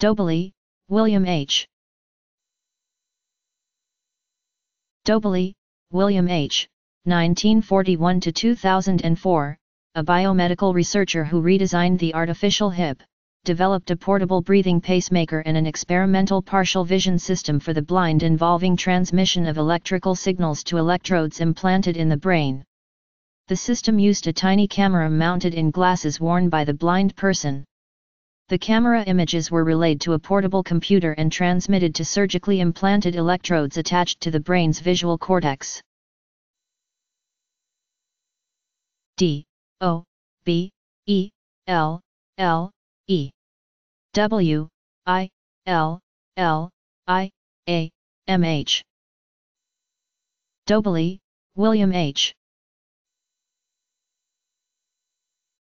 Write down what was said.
Doebele, William H. Doebele, William H., 1941 to 2004, a biomedical researcher who redesigned the artificial hip, developed a portable breathing pacemaker and an experimental partial vision system for the blind involving transmission of electrical signals to electrodes implanted in the brain. The system used a tiny camera mounted in glasses worn by the blind person. The camera images were relayed to a portable computer and transmitted to surgically implanted electrodes attached to the brain's visual cortex. D O B E L L E W I L L I A M H. Doebele, William H.